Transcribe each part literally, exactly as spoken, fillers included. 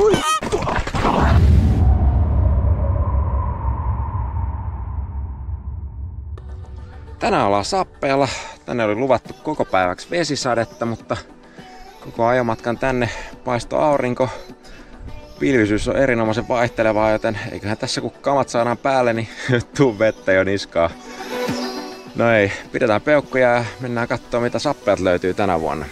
Hui. Tänään ollaan Sappeella. Tänne oli luvattu koko päiväksi vesisadetta, mutta koko ajomatkan tänne paistoi aurinko. Pilvisyys on erinomaisen vaihtelevaa, joten eiköhän tässä kun kamat saadaan päälle, niin tuu vettä jo niskaa. No ei, pidetään peukkuja ja mennään katsomaan mitä Sappeelta löytyy tänä vuonna.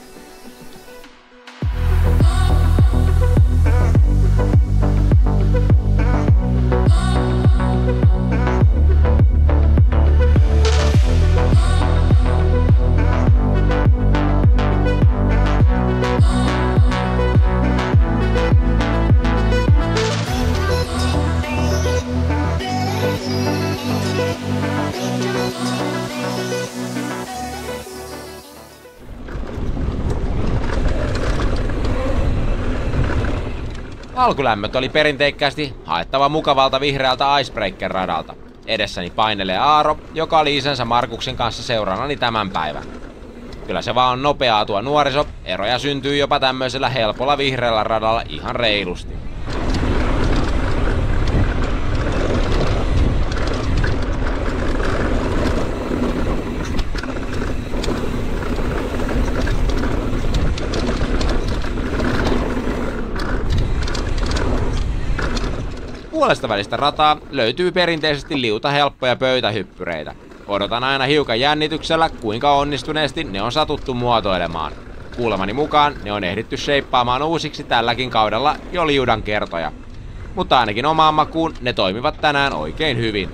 Alkulämmöt oli perinteikkäästi haettava mukavalta vihreältä Icebreaker-radalta. Edessäni painelee Aaro, joka oli isänsä Markuksen kanssa seurannani tämän päivän. Kyllä se vaan on nopeaa tuo nuoriso, eroja syntyy jopa tämmöisellä helpolla vihreällä radalla ihan reilusti. Puolesta välistä rataa löytyy perinteisesti liuta helppoja pöytähyppyreitä. Odotan aina hiukan jännityksellä, kuinka onnistuneesti ne on satuttu muotoilemaan. Kuulemani mukaan ne on ehditty sheippaamaan uusiksi tälläkin kaudella jo liudan kertoja. Mutta ainakin omaan makuun ne toimivat tänään oikein hyvin.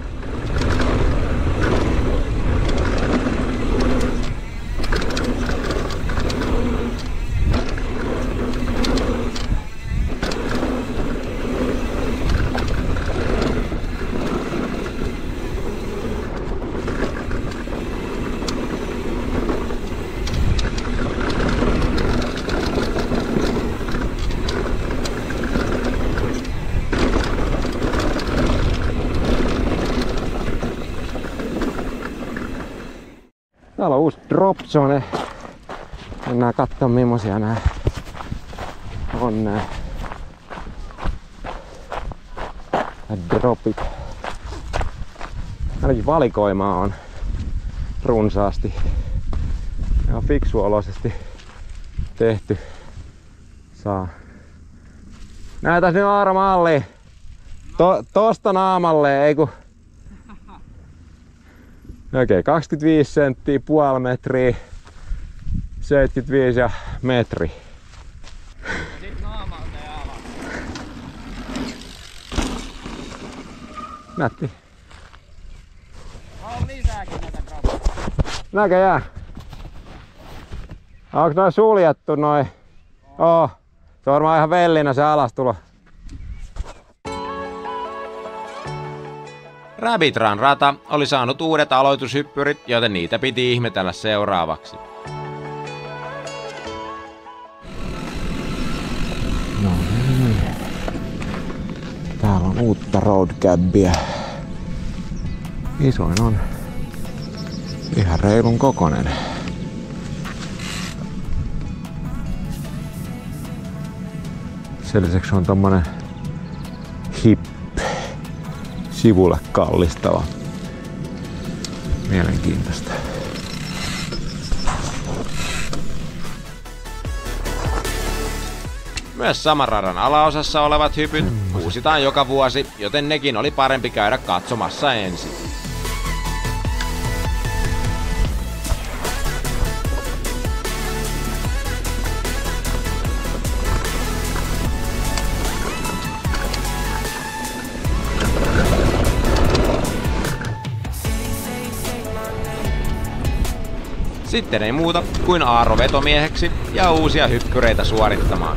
Täällä on uusi drop zone. Mennään katsoa millaisia nää on nää dropit. Ainakin valikoimaa on runsaasti. Ja on fiksuoloisesti tehty. Saa. Näytäs nyt Aaro malliin. To, tosta naamalle, ei ku. Okei, okay, kaksikymmentäviisi senttiä, puoli metriä, seitsemänkymmentäviisi ja metri. Sit naamalta ja alas. Nätti. On lisääkin näitä droppeja. Näköjään. Onks noin suljettu noin? Oo. Oh. Se on varmaan ihan vellinä se alastulo. Rabbit Run rata oli saanut uudet aloitushyppyrit, joten niitä piti ihmetellä seuraavaksi. No niin. Täällä on uutta roadcabbia. Isoin on ihan reilun kokonen. Sen lisäksi on tommonen hip sivulle kallistava. Mielenkiintoista. Myös saman radan alaosassa olevat hypyt uusitaan joka vuosi, joten nekin oli parempi käydä katsomassa ensin. Sitten ei muuta kuin Aaro vetomieheksi ja uusia hyppyreitä suorittamaan.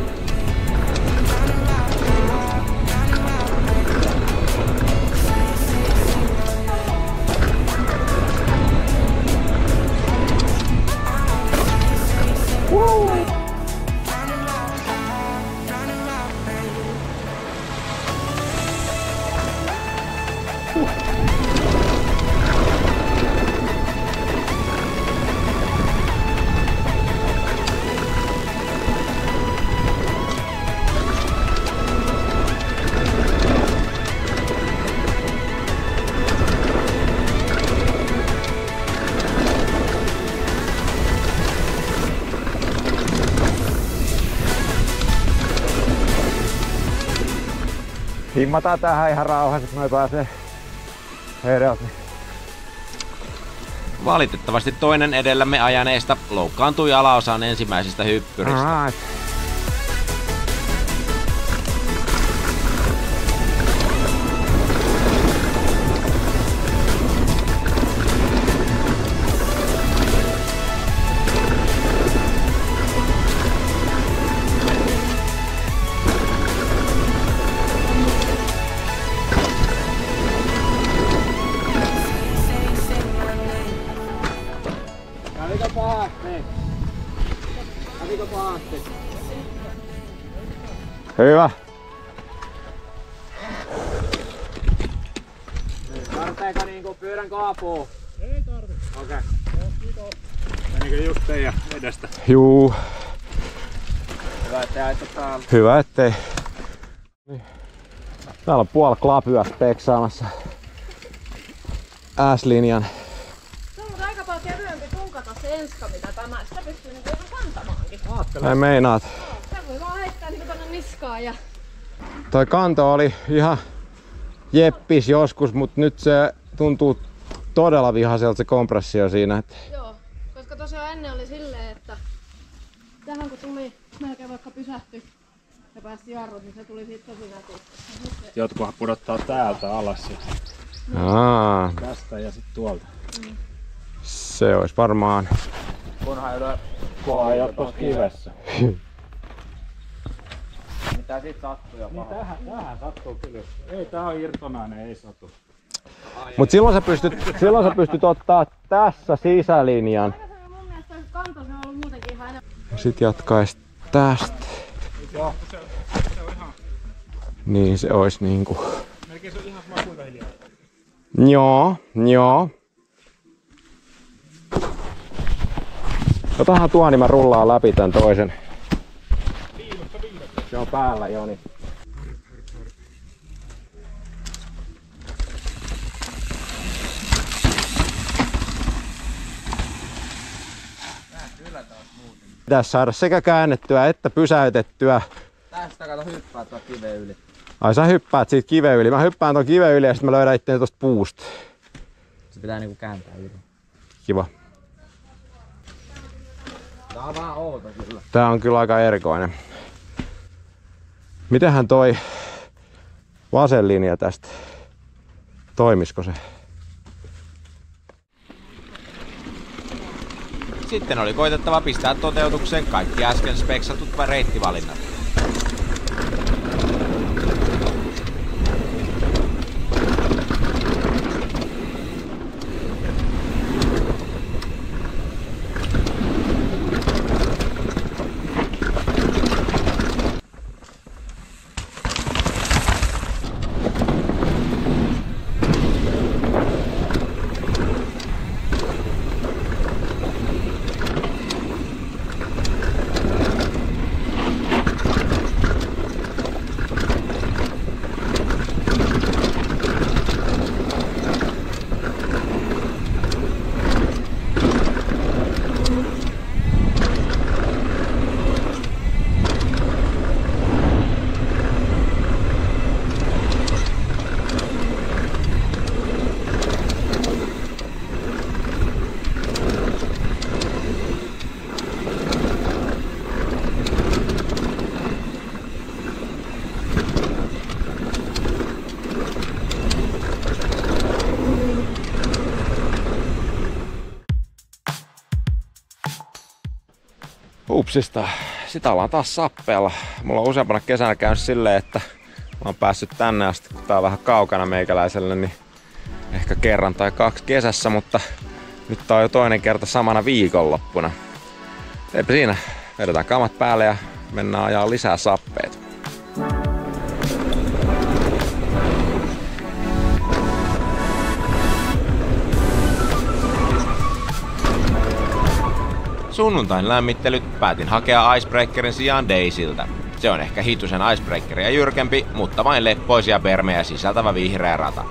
himmataan tähän ihan rauhassa, että noi pääsee heidät. Valitettavasti toinen edellämme ajaneista loukkaantui alaosan ensimmäisistä hyppyristä. Right. Kävikö pahasti? Kävikö pahasti? Hyvä. Tarvitseeko niinku pyydän kaapua? Ei tarvi. Okei. Okay. Kiitos. Menikö just teidän edestä? Juu. Hyvä, että jäitte täällä. Hyvä ettei. Täällä on puoli klapyä speksaamassa S-linjan. Se on aika paljon kevyempi tunkata se enska mitä tämä. Sitä pystyy niinku ihan kantamaankin. Ei meinaat. Se voi vaan heittää niinku tonne niskaan ja... Toi kanto oli ihan jeppis joskus, mut nyt se tuntuu todella vihaiselta se kompressio siinä. Että... Joo, koska tosiaan ennen oli silleen, että tähän kun tuli melkein vaikka pysähtyi ja päästi jarrut, niin se tuli siitä tosi nätisti. Jotkuhan pudottaa täältä alas ja Aa, tästä ja sit tuolta. se olisi varmaan. Kunhan ylö... Kunhan ei oo tossa kivessä. Mitä sit sattuu jo Niin tähän, tähän sattuu kyllä. Ei, tää on irtonainen, ei satu. Mut silloin sä pystyt, silloin sä pystyt ottaa tässä sisälinjan. Aikaisemmin mun mielestä toi kanto se on ollut muutenkin ihan enemmän. Sit jatkais tästä. Joo, se, se on ihan... Niin se ois niinku. Melkein se on ihan sama kuinka hiljaa. Joo, joo. Otahan tuo, niin mä rullaan läpi tän toisen. Se on päällä, Joni. Pitäis saada sekä käännettyä että pysäytettyä. Tästä kato hyppää tuon kiveen yli. Ai sä hyppäät siitä kiven yli. Mä hyppään ton kiven yli ja sit mä löydän itteeni tosta puusta. Se pitää niinku kääntää yli. Kiva. Tää on vähän outo kyllä. Tää on kyllä aika erikoinen. Mitenhän toi vasen linja tästä? Toimisko se? Sitten oli koitettava pistää toteutukseen kaikki äsken speksatut reittivalinnat. Upsista. Sitä ollaan taas sappeella. Mulla on useampana kesänä käynyt silleen, että mä oon päässyt tänne asti, kun tää on vähän kaukana meikäläiselle, niin ehkä kerran tai kaksi kesässä, mutta nyt tää on jo toinen kerta samana viikonloppuna. Eipä siinä. Vedetään kamat päälle ja mennään ajaa lisää sappeita. Sunnuntain lämmittelyt päätin hakea Icebreakerin sijaan Daisyltä. Se on ehkä hitusen Icebreakeria jyrkempi, mutta vain leppoisia bermejä sisältävä vihreä rata.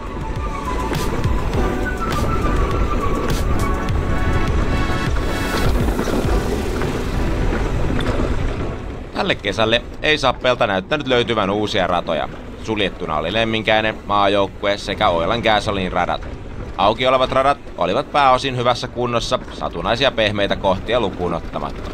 Tälle kesälle ei sappeelta näyttänyt löytyvän uusia ratoja. suljettuna oli Lemminkäinen, maajoukkue sekä Oilan Gasoline radat. Auki olevat radat olivat pääosin hyvässä kunnossa, satunnaisia pehmeitä kohtia lukuun ottamatta.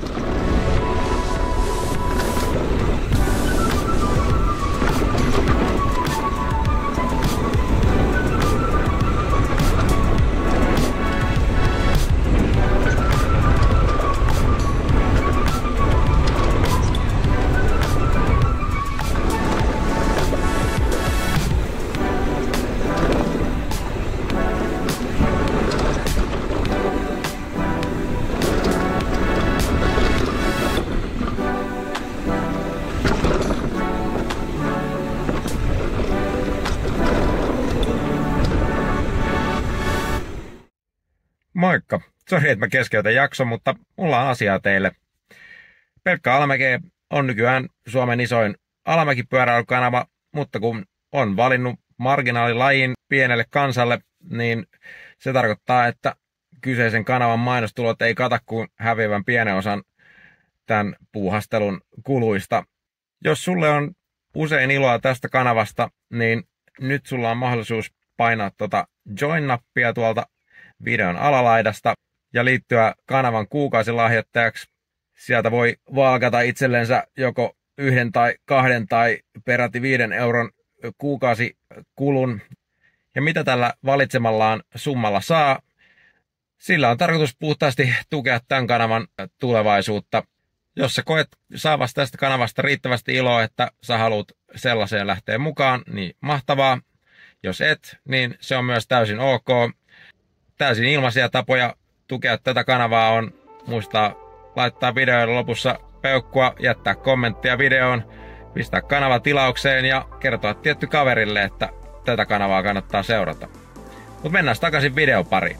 Moikka! Sori, että mä keskeytän jakson, mutta mulla on asiaa teille. Pelkkä Alamäkeä on nykyään Suomen isoin alamäkipyöräilykanava, mutta kun on valinnut marginaalilajin pienelle kansalle, niin se tarkoittaa, että kyseisen kanavan mainostulot ei kata kuin häviävän pienen osan tämän puuhastelun kuluista. Jos sulle on usein iloa tästä kanavasta, niin nyt sulla on mahdollisuus painaa tuota Join-nappia tuolta videon alalaidasta ja liittyä kanavan kuukausilahjoittajaksi. Sieltä voi valkata itsellensä joko yhden tai kahden tai peräti viiden euron kuukausikulun. Ja mitä tällä valitsemallaan summalla saa? Sillä on tarkoitus puhtaasti tukea tämän kanavan tulevaisuutta. Jos sä koet saavasi tästä kanavasta riittävästi iloa, että sä haluat sellaiseen lähteä mukaan, niin mahtavaa. Jos et, niin se on myös täysin ok. Täysin ilmaisia tapoja tukea tätä kanavaa on muistaa laittaa videoiden lopussa peukkua, jättää kommenttia videoon, pistää kanava tilaukseen ja kertoa tietty kaverille, että tätä kanavaa kannattaa seurata. Mutta mennään takaisin videon pariin.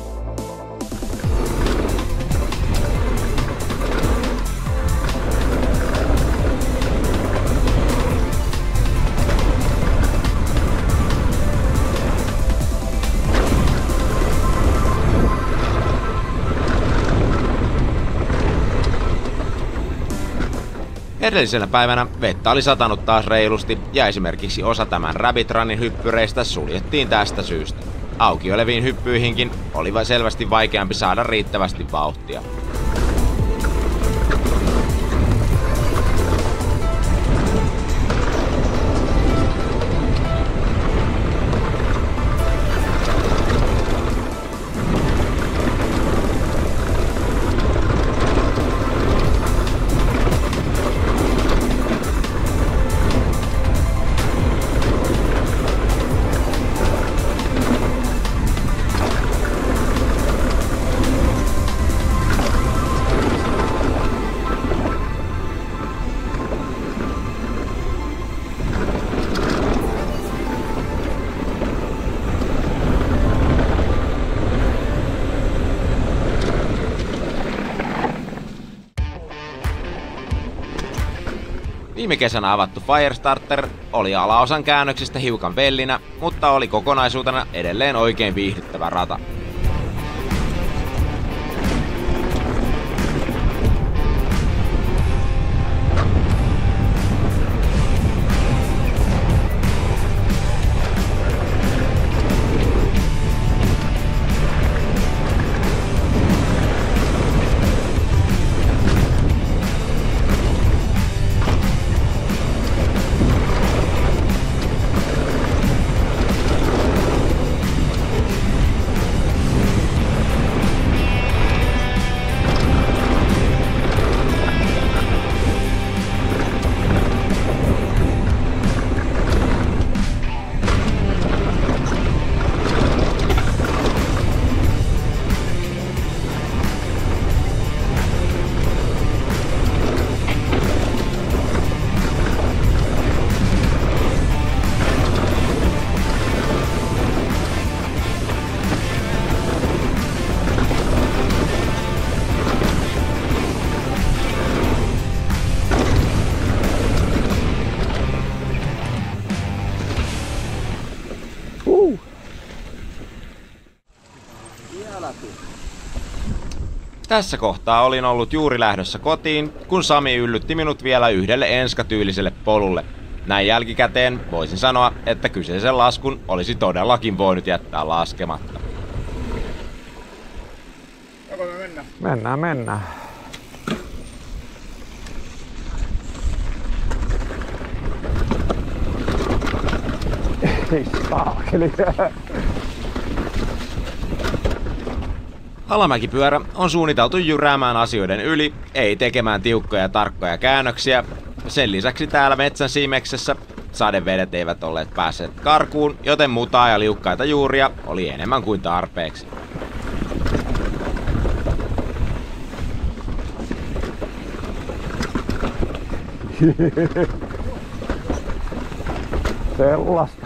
Edellisenä päivänä vettä oli satanut taas reilusti ja esimerkiksi osa tämän Rabbit Runin hyppyreistä suljettiin tästä syystä. Auki oleviin hyppyihinkin oli selvästi vaikeampi saada riittävästi vauhtia. Viime kesänä avattu Firestarter oli alaosan käännöksistä hiukan vellinä, mutta oli kokonaisuutena edelleen oikein viihdyttävä rata. Tässä kohtaa olin ollut juuri lähdössä kotiin, kun Sami yllytti minut vielä yhdelle enskatyyliselle polulle. Näin jälkikäteen voisin sanoa, että kyseisen laskun olisi todellakin voinut jättää laskematta. Joko me mennään? Mennään, mennään. Ei saakeli. Alamäkipyörä on suunniteltu jyräämään asioiden yli, ei tekemään tiukkoja ja tarkkoja käännöksiä. Sen lisäksi täällä metsän siimeksessä sadevedet eivät olleet päässeet karkuun, joten mutaa ja liukkaita juuria oli enemmän kuin tarpeeksi. Sellaista.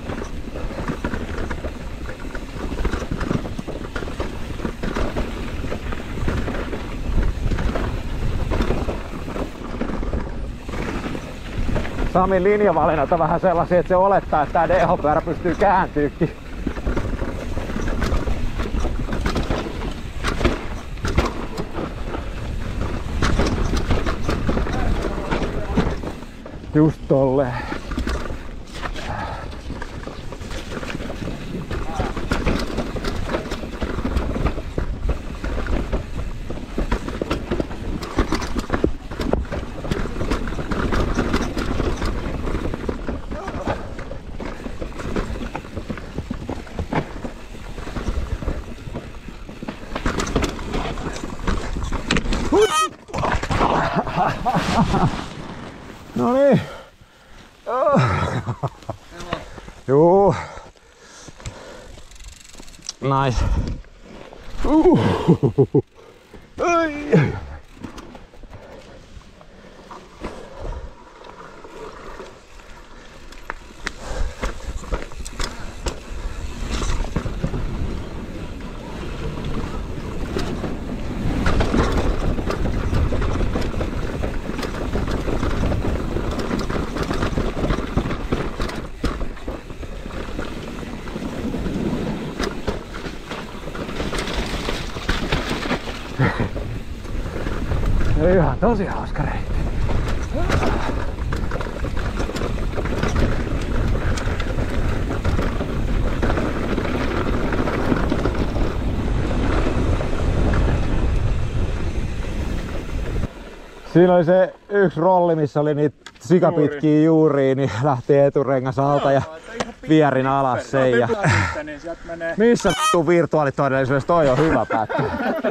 Samin linjavalinnat on vähän sellaisia, että se olettaa, että tää D H-pyörä pystyy kääntyykin. Just tolleen. No niin. Oh. Juu. Nice. Uh. Ai. Ihan tosi hauska reitti. Siinä oli se yksi rolli, missä oli niitä sikapitkiä juuria, niin lähti eturengas alta ja vierin alas sen. Ja... Missä vittu virtuaalitodellisuudessa toi on hyvä pätkä?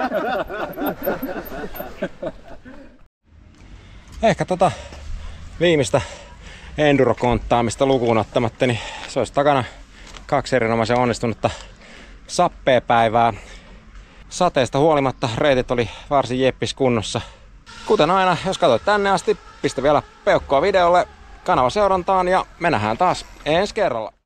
Ehkä tota viimeistä enduro-konttaamista lukuun ottamatta, niin se olisi takana kaksi erinomaisen onnistunutta sappeepäivää. Sateesta huolimatta reitit oli varsin jeppis kunnossa. Kuten aina, jos katsoit tänne asti, pistä vielä peukkoa videolle, kanava seurantaan ja me nähdään taas ensi kerralla.